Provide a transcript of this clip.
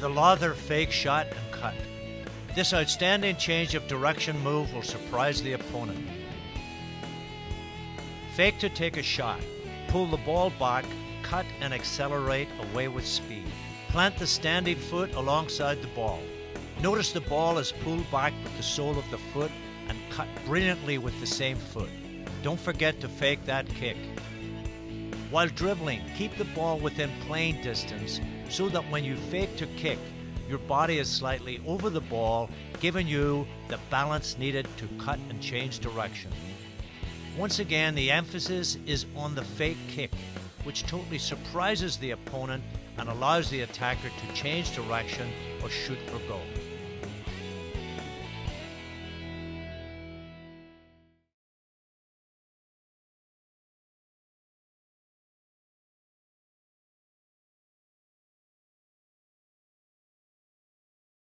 the lather, fake, shot, and cut. This outstanding change of direction move will surprise the opponent. Fake to take a shot. Pull the ball back, cut and accelerate away with speed. Plant the standing foot alongside the ball. Notice the ball is pulled back with the sole of the foot and cut brilliantly with the same foot. Don't forget to fake that kick. While dribbling, keep the ball within playing distance so that when you fake to kick, your body is slightly over the ball, giving you the balance needed to cut and change direction. Once again, the emphasis is on the fake kick, which totally surprises the opponent and allows the attacker to change direction or shoot for goal.